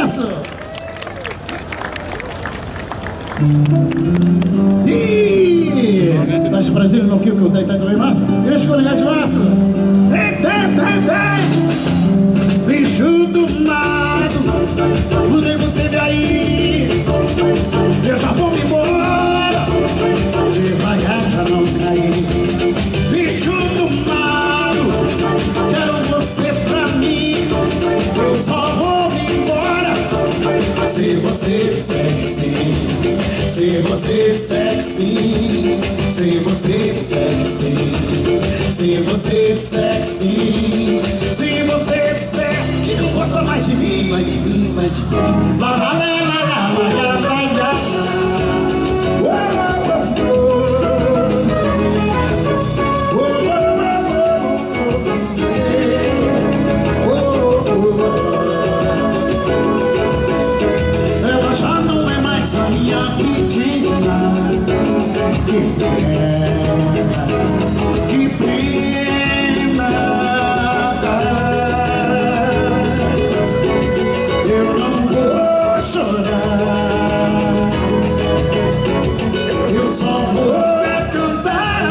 sucesso! E sai de Brasília no que eu tenho também massa? Deixa eu ligar de massa. Bicho do mato, o nego teve aí. Eu já vou me embora, devagar já não caí. Bicho do mato, quero você pra mim. Eu só vou me embora se você disser que sim. Se você disser que sim. Se você disser que sim. Se você disser que sim. Se você disser que não gosta mais de mim, mais de mim, mais de mim. Lá, lá, lá, lá, lá, lá, lá, lá. Ela já não é mais a minha pequena. Que pena, que pena. Eu não vou chorar, eu só vou cantar,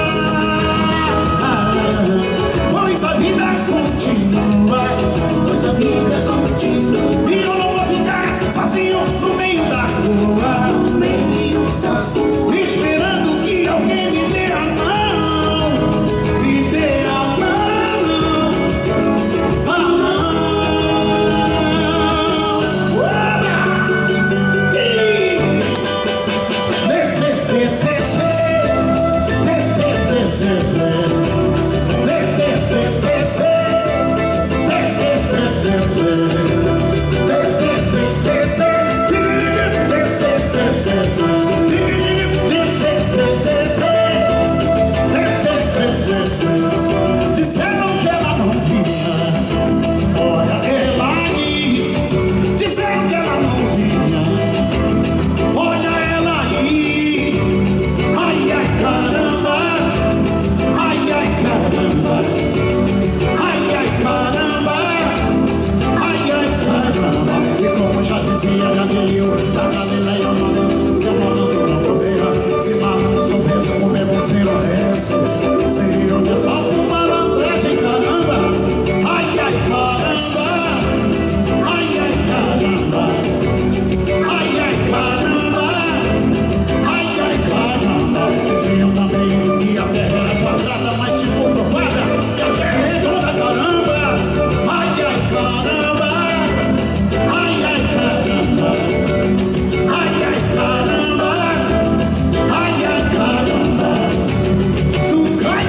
pois a vida continua, pois a vida continua. E eu não vou ficar sozinho no meio da rua, no meio da rua, esperando que alguém me dê a mão, me dê a mão, a mão. Disseram que ela não vinha, olha ela aí. Disseram que ela não vinha, olha ela aí. Ai, ai, caramba, ai, ai, caramba, ai, ai, caramba, ai, ai, caramba. E como já dizia Gabriel, da Galileia eu não, que eu não na bobeira. Se malandro soubesse como é você honesto, seria o pessoal com malandragem, caramba. Ai, ai, caramba, ai, ai, caramba, ai, ai, caramba, ai, ai, caramba. Diziam também que a terra era quadrada, mas tipo provada, que a terra é redonda, caramba. Ai, ai, caramba, ai, ai, caramba, ai, ai, caramba, ai, ai, caramba. Tu cai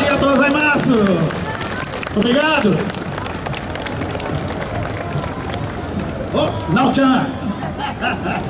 Arigatou gozaimasu. Obrigado. Oh, Nao-chan.